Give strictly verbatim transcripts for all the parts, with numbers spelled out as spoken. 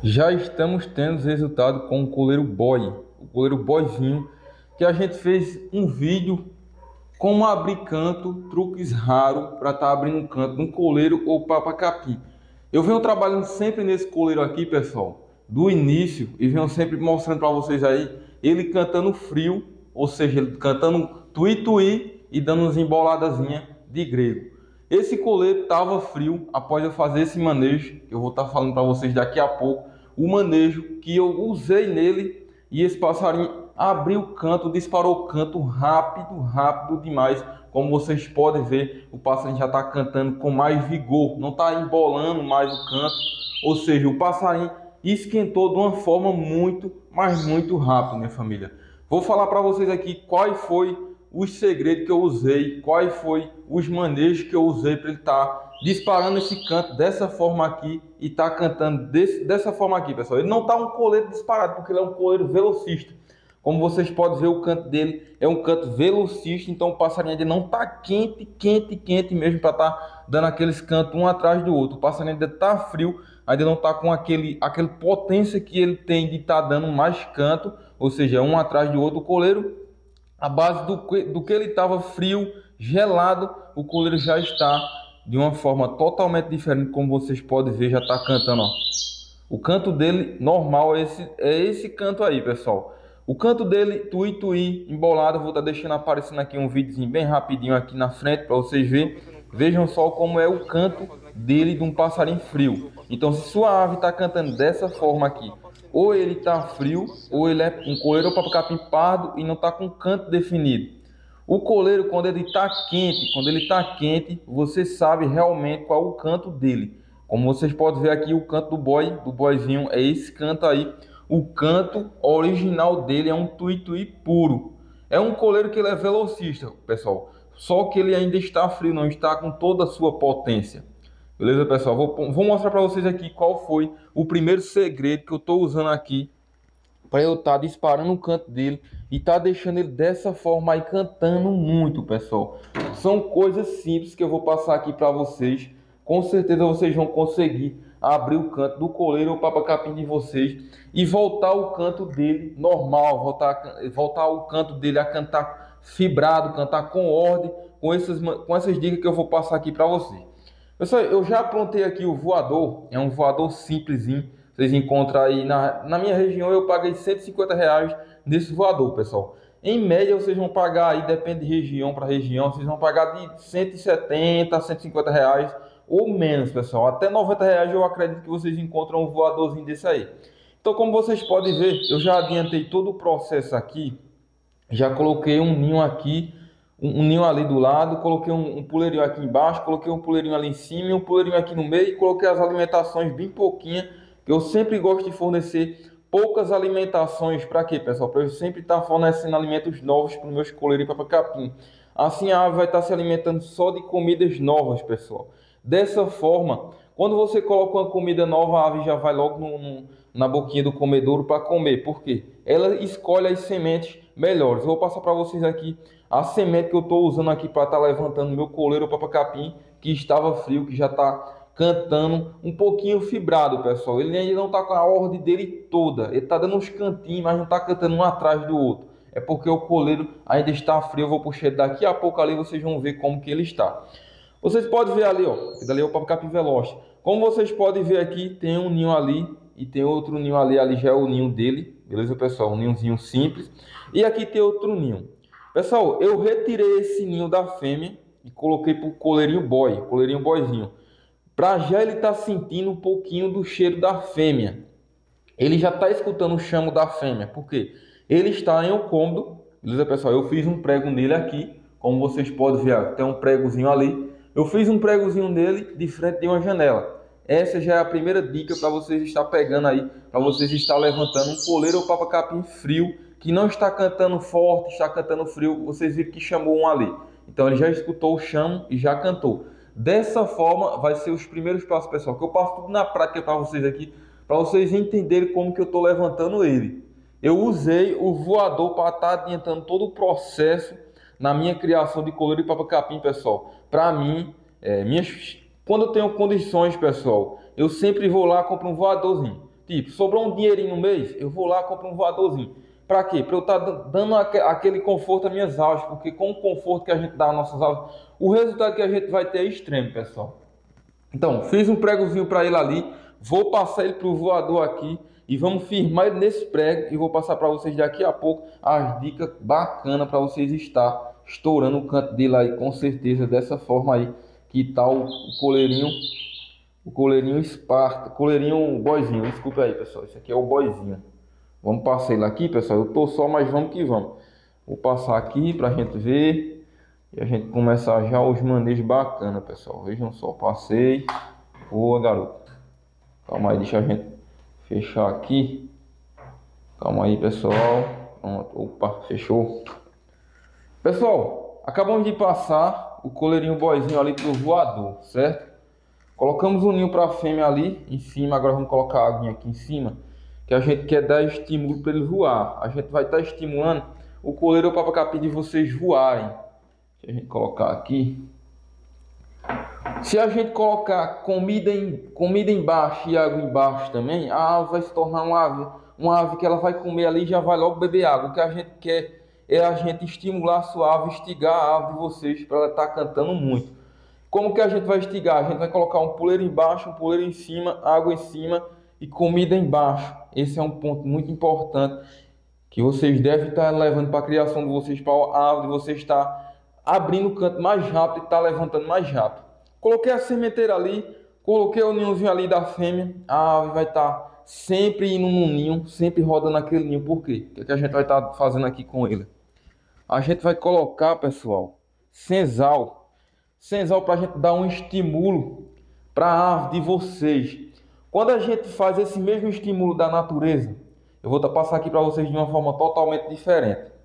Já estamos tendo resultado com o coleiro boy, o coleiro boyzinho, que a gente fez um vídeo como abrir canto, truques raros para estar abrindo um canto de um coleiro ou papa capim. Eu venho trabalhando sempre nesse coleiro aqui, pessoal, do início, e venho sempre mostrando para vocês aí ele cantando frio, ou seja, ele cantando tui-tui e dando umas emboladazinhas de grego. Esse coleiro estava frio após eu fazer esse manejo, que eu vou estar falando para vocês daqui a pouco, o manejo que eu usei nele, e esse passarinho abriu o canto, disparou o canto rápido, rápido demais. Como vocês podem ver, o passarinho já está cantando com mais vigor, não está embolando mais o canto, ou seja, o passarinho esquentou de uma forma muito, mas muito rápida, minha família. Vou falar para vocês aqui qual foi os segredos que eu usei, quais foi os manejos que eu usei para ele estar tá disparando esse canto dessa forma aqui e tá cantando desse, dessa forma aqui, pessoal. Ele não tá um coleiro disparado, porque ele é um coleiro velocista. Como vocês podem ver, o canto dele é um canto velocista, então o passarinho ainda não tá quente, quente, quente mesmo para tá dando aqueles cantos um atrás do outro. O passarinho ainda tá frio, ainda não tá com aquele, aquele potência que ele tem de estar tá dando mais canto, ou seja, um atrás do outro. O coleiro, a base do que, do que ele estava frio, gelado, o coleiro já está de uma forma totalmente diferente, como vocês podem ver, já está cantando, ó. O canto dele normal é esse, é esse canto aí, pessoal. O canto dele, tui-tui, embolado, eu vou estar tá deixando aparecendo aqui um videozinho bem rapidinho aqui na frente para vocês verem. Vejam só como é o canto dele de um passarinho frio. Então, se sua ave está cantando dessa forma aqui, ou ele está frio, ou ele é um coleiro ou papacapim pardo e não está com canto definido. O coleiro, quando ele está quente, quando ele está quente, você sabe realmente qual é o canto dele. Como vocês podem ver aqui, o canto do boy, do boyzinho, é esse canto aí. O canto original dele é um tui-tui puro. É um coleiro que ele é velocista, pessoal. Só que ele ainda está frio, não está com toda a sua potência. Beleza, pessoal? Vou, vou mostrar para vocês aqui qual foi o primeiro segredo que eu estou usando aqui para eu estar tá disparando o canto dele e tá deixando ele dessa forma aí cantando muito, pessoal. São coisas simples que eu vou passar aqui para vocês. Com certeza vocês vão conseguir abrir o canto do coleiro ou papacapim de vocês e voltar o canto dele normal, voltar, voltar o canto dele a cantar fibrado, cantar com ordem, com essas, com essas dicas que eu vou passar aqui para vocês. Pessoal, eu já aprontei aqui o voador, é um voador simplesinho. Vocês encontram aí na, na minha região, eu paguei cento e cinquenta reais nesse voador, pessoal. Em média, vocês vão pagar aí, depende de região para região, vocês vão pagar de cento e setenta a cento e cinquenta reais ou menos, pessoal. Até noventa reais eu acredito que vocês encontram um voadorzinho desse aí. Então, como vocês podem ver, eu já adiantei todo o processo aqui. Já coloquei um ninho aqui, um, um ninho ali do lado, coloquei um, um puleirinho aqui embaixo, coloquei um puleirinho ali em cima e um puleirinho aqui no meio e coloquei as alimentações bem pouquinha. Eu sempre gosto de fornecer poucas alimentações. Para quê, pessoal? Para eu sempre estar fornecendo alimentos novos para os meus coleiros e papacapim. Assim a ave vai estar se alimentando só de comidas novas, pessoal. Dessa forma, quando você coloca uma comida nova, a ave já vai logo no, no, na boquinha do comedouro para comer. Por quê? Ela escolhe as sementes melhores. Eu vou passar para vocês aqui a semente que eu estou usando aqui para estar levantando meu coleiro papacapim, que estava frio, que já está cantando um pouquinho fibrado, pessoal. Ele ainda não está com a ordem dele toda. Ele está dando uns cantinhos, mas não está cantando um atrás do outro. É porque o coleiro ainda está frio. Eu vou puxar ele daqui a pouco ali, vocês vão ver como que ele está. Vocês podem ver ali, ó. Dali é o papacapim veloz. Como vocês podem ver aqui, tem um ninho ali e tem outro ninho ali. Ali já é o ninho dele, beleza, pessoal? Um ninhozinho simples. E aqui tem outro ninho. Pessoal, eu retirei esse ninho da fêmea e coloquei para o coleirinho boy, coleirinho boyzinho. Para já ele tá sentindo um pouquinho do cheiro da fêmea. Ele já está escutando o chamo da fêmea. Por quê? Ele está em um cômodo. Beleza, pessoal? Eu fiz um prego nele aqui. Como vocês podem ver, tem um pregozinho ali. Eu fiz um pregozinho nele de frente de uma janela. Essa já é a primeira dica para vocês estar pegando aí. Para vocês estar levantando um coleiro ou papacapim frio. Que não está cantando forte, está cantando frio. Vocês viram que chamou um ali. Então ele já escutou o chamo e já cantou. Dessa forma, vai ser os primeiros passos, pessoal, que eu passo tudo na prática para vocês aqui, para vocês entenderem como que eu estou levantando ele. Eu usei o voador para estar adiantando todo o processo na minha criação de coleiro e papacapim, pessoal. Para mim, é, minhas... quando eu tenho condições, pessoal, eu sempre vou lá e compro um voadorzinho. Tipo, sobrou um dinheirinho no mês, eu vou lá e compro um voadorzinho. Para quê? Para eu estar tá dando aquele conforto às minhas aves, porque com o conforto que a gente dá às nossas aves, o resultado que a gente vai ter é extremo, pessoal. Então, fiz um pregozinho para ele ali, vou passar ele para o voador aqui e vamos firmar ele nesse prego e vou passar para vocês daqui a pouco as dicas bacanas para vocês estar estourando o canto dele aí, com certeza, dessa forma aí, que tá o, o coleirinho, o coleirinho Esparta, coleirinho boizinho, desculpa aí, pessoal, esse aqui é o boizinho. Vamos passar ele aqui, pessoal, eu tô só, mas vamos que vamos. Vou passar aqui para a gente ver e a gente começar já os manejos bacanas, pessoal. Vejam só, passei. Boa, garoto. Calma aí, deixa a gente fechar aqui. Calma aí, pessoal. Pronto. Opa, fechou. Pessoal, acabamos de passar o coleirinho boizinho ali pro voador, certo? Colocamos o ninho para a fêmea ali em cima. Agora vamos colocar a aguinha aqui em cima, que a gente quer dar estímulo para ele voar. A gente vai estar tá estimulando o coleiro para capim de vocês voarem. Se a gente colocar aqui, se a gente colocar comida em comida embaixo e água embaixo também, a ave vai se tornar uma ave, uma ave que ela vai comer ali e já vai logo beber água. O que a gente quer é a gente estimular a sua ave, instigar a ave de vocês para ela estar cantando muito. Como que a gente vai instigar? A gente vai colocar um puleiro embaixo, um puleiro em cima, água em cima e comida embaixo. Esse é um ponto muito importante que vocês devem estar levando para a criação de vocês, para a ave de vocês estar abrindo o canto mais rápido e estar levantando mais rápido. Coloquei a sementeira ali, coloquei o ninhozinho ali da fêmea, a ave vai estar sempre indo no ninho, sempre rodando aquele ninho. Por quê? O que a gente vai estar fazendo aqui com ele? A gente vai colocar, pessoal, senzal. Senzal para a gente dar um estímulo para a ave de vocês. Quando a gente faz esse mesmo estímulo da natureza, eu vou passar aqui para vocês de uma forma totalmente diferente.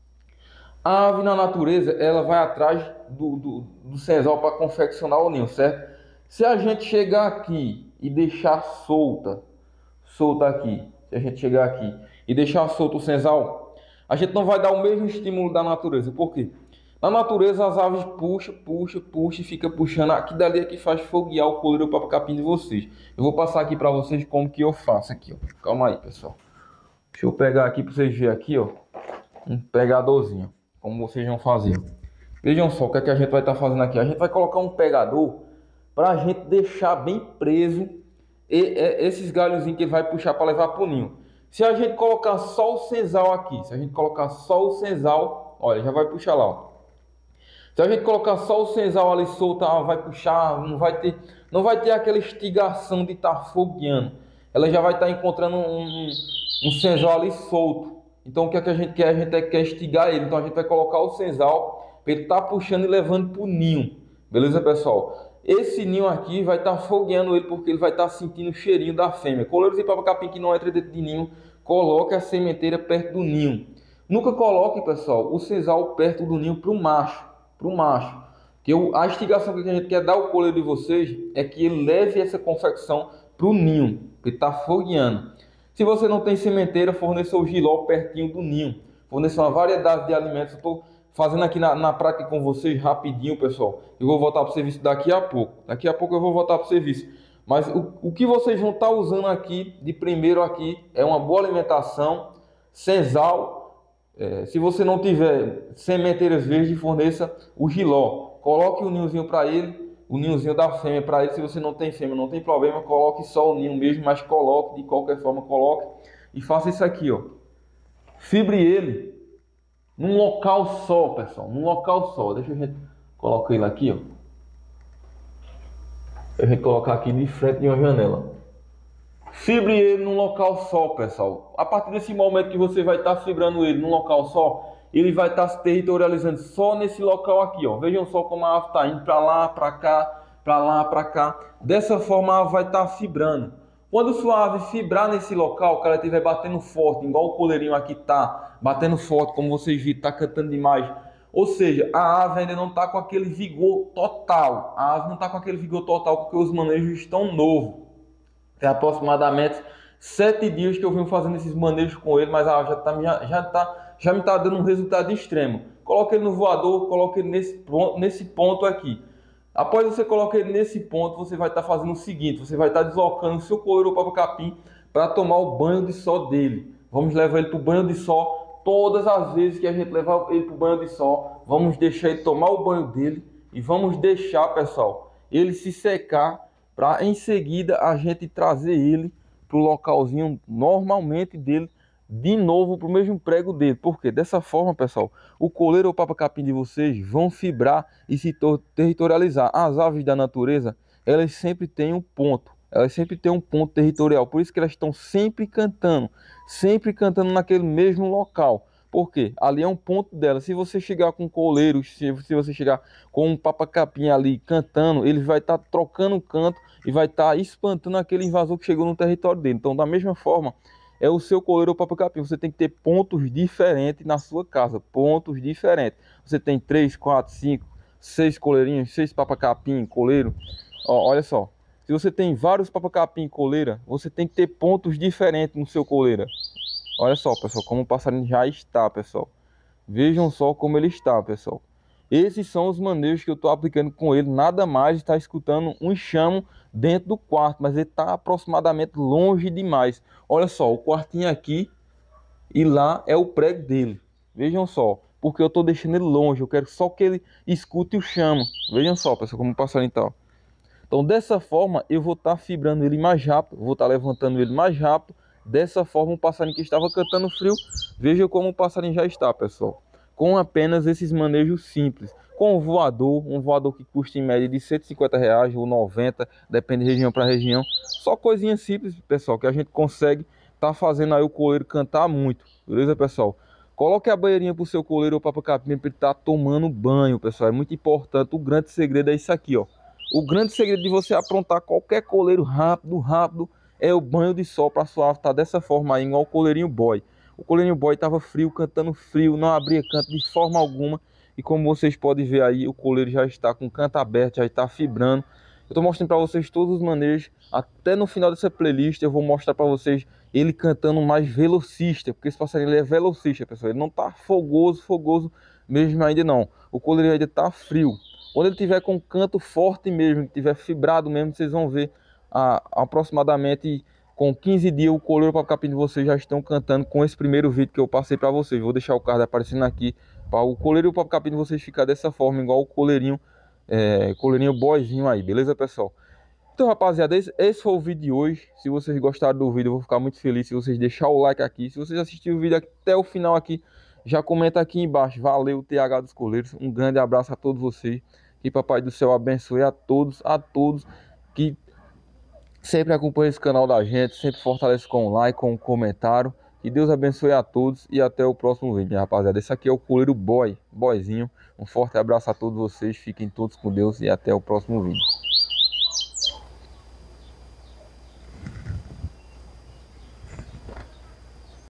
A ave na natureza, ela vai atrás do, do, do senzal para confeccionar o ninho, certo? Se a gente chegar aqui e deixar solta, solta aqui, se a gente chegar aqui e deixar solto o senzal, a gente não vai dar o mesmo estímulo da natureza. Por quê? Na natureza as aves puxam, puxam, puxam e fica puxando. Aqui dali é que faz foguear o coleiro para capim de vocês. Eu vou passar aqui para vocês como que eu faço aqui, ó. Calma aí, pessoal. Deixa eu pegar aqui para vocês verem aqui, ó, um pegadorzinho, como vocês vão fazer. Vejam só o que, é que a gente vai estar tá fazendo aqui. A gente vai colocar um pegador para a gente deixar bem preso e, e, esses galhozinhos que ele vai puxar para levar para o ninho. Se a gente colocar só o senzal aqui, se a gente colocar só o senzal, olha, já vai puxar lá, ó. Se a gente colocar só o senzal ali solto, ela vai puxar, não vai ter, não vai ter aquela instigação de estar tá fogueando. Ela já vai estar tá encontrando um, um, um senzal ali solto. Então o que é que a gente quer? A gente quer instigar ele. Então a gente vai colocar o senzal para ele estar tá puxando e levando para o ninho. Beleza, pessoal? Esse ninho aqui vai estar tá fogueando ele porque ele vai estar tá sentindo o cheirinho da fêmea. Coleiros e papacapim que não entra dentro de ninho, coloque a sementeira perto do ninho. Nunca coloque, pessoal, o senzal perto do ninho para o macho. Para o macho. Que eu, a instigação que a gente quer dar ao coleiro de vocês é que ele leve essa confecção para o ninho, que está fogueando. Se você não tem sementeira, forneça o giló pertinho do ninho. Forneça uma variedade de alimentos. Eu estou fazendo aqui na, na prática com vocês rapidinho, pessoal. Eu vou voltar para o serviço daqui a pouco. Daqui a pouco eu vou voltar para o serviço. Mas o, o que vocês vão estar usando aqui, de primeiro aqui, é uma boa alimentação, senzal. É, se você não tiver sementeiras verdes, forneça o giló. Coloque o ninhozinho para ele, o ninhozinho da fêmea para ele. Se você não tem fêmea, não tem problema, coloque só o ninho mesmo, mas coloque, de qualquer forma, coloque. E faça isso aqui, ó. Fibre ele num local só, pessoal, num local só. Deixa a gente colocar ele aqui, ó. A gente colocar aqui de frente de uma janela. Fibre ele num local só, pessoal. A partir desse momento que você vai estar tá fibrando ele num local só, ele vai estar tá se territorializando só nesse local aqui, ó. Vejam só como a ave está indo para lá, para cá, para lá, para cá. Dessa forma a ave vai estar tá fibrando. Quando sua ave fibrar nesse local, que ela estiver batendo forte, igual o coleirinho aqui tá, batendo forte, como vocês viram, tá cantando demais. Ou seja, a ave ainda não está com aquele vigor total. A ave não está com aquele vigor total porque os manejos estão novos. Tem aproximadamente sete dias que eu venho fazendo esses manejos com ele, mas a ave já, tá, já, já, tá, já me está dando um resultado extremo. Coloque ele no voador, coloque ele nesse, nesse ponto aqui. Após você colocar ele nesse ponto, você vai estar tá fazendo o seguinte: você vai estar tá deslocando o seu coleiro para o capim para tomar o banho de sol dele. Vamos levar ele para o banho de sol todas as vezes que a gente levar ele para o banho de sol. Vamos deixar ele tomar o banho dele e vamos deixar, pessoal, ele se secar para em seguida a gente trazer ele para o localzinho normalmente dele, de novo para o mesmo prego dele. Porque dessa forma, pessoal, o coleiro ou papa-capim de vocês vão fibrar e se territorializar. As aves da natureza, elas sempre têm um ponto, elas sempre têm um ponto territorial. Por isso que elas estão sempre cantando, sempre cantando naquele mesmo local. Porque ali é um ponto dela. Se você chegar com coleiros, se, se você chegar com um papa-capim ali cantando, ele vai estar tá trocando o canto e vai estar tá espantando aquele invasor que chegou no território dele. Então, da mesma forma, é o seu coleiro ou papa-capim. Você tem que ter pontos diferentes na sua casa, pontos diferentes. Você tem três, quatro, cinco, seis coleirinhos, seis papa-capim, coleiro. Ó, olha só, se você tem vários papa-capim coleira, você tem que ter pontos diferentes no seu coleira. Olha só, pessoal, como o passarinho já está, pessoal. Vejam só como ele está, pessoal. Esses são os manejos que eu estou aplicando com ele. Nada mais está escutando um chamo dentro do quarto, mas ele está aproximadamente longe demais. Olha só, o quartinho aqui e lá é o prego dele. Vejam só, porque eu estou deixando ele longe. Eu quero só que ele escute o chamo. Vejam só, pessoal, como o passarinho está. Então, dessa forma, eu vou estar tá fibrando ele mais rápido, vou estar tá levantando ele mais rápido. Dessa forma, o passarinho que estava cantando frio, veja como o passarinho já está, pessoal. Com apenas esses manejos simples. Com um voador, um voador que custa em média de cento e cinquenta reais ou noventa, depende de região para região. Só coisinha simples, pessoal, que a gente consegue estar tá fazendo aí o coleiro cantar muito. Beleza, pessoal? Coloque a banheirinha para o seu coleiro ou papa-capim para ele estar tá tomando banho, pessoal. É muito importante. O grande segredo é isso aqui, ó. O grande segredo de você aprontar qualquer coleiro rápido, rápido, é o banho de sol para sua ave estar dessa forma aí, igual o coleirinho boy. O coleirinho boy estava frio, cantando frio, não abria canto de forma alguma. E como vocês podem ver aí, o coleiro já está com o canto aberto, já está fibrando. Eu estou mostrando para vocês todos os manejos. Até no final dessa playlist eu vou mostrar para vocês ele cantando mais velocista. Porque esse passarinho ele é velocista, pessoal. Ele não está fogoso, fogoso mesmo ainda não. O coleirinho ainda está frio. Quando ele tiver com canto forte mesmo, que tiver fibrado mesmo, vocês vão ver a, aproximadamente com quinze dias o coleiro e o papa-capim de vocês já estão cantando com esse primeiro vídeo que eu passei para vocês. Vou deixar o card aparecendo aqui para o coleiro e o papa-capim de vocês ficar dessa forma, igual o coleirinho, é, coleirinho boyzinho aí, beleza, pessoal? Então, rapaziada, esse, esse foi o vídeo de hoje. Se vocês gostaram do vídeo, eu vou ficar muito feliz se vocês deixarem o like aqui. Se vocês assistiram o vídeo até o final aqui, já comenta aqui embaixo. Valeu, T H dos Coleiros. Um grande abraço a todos vocês. Que Papai do Céu abençoe a todos, a todos que sempre acompanham esse canal da gente, sempre fortalece com o like, com o comentário. Que Deus abençoe a todos e até o próximo vídeo, rapaziada. Esse aqui é o coleiro boy, boyzinho. Um forte abraço a todos vocês, fiquem todos com Deus e até o próximo vídeo.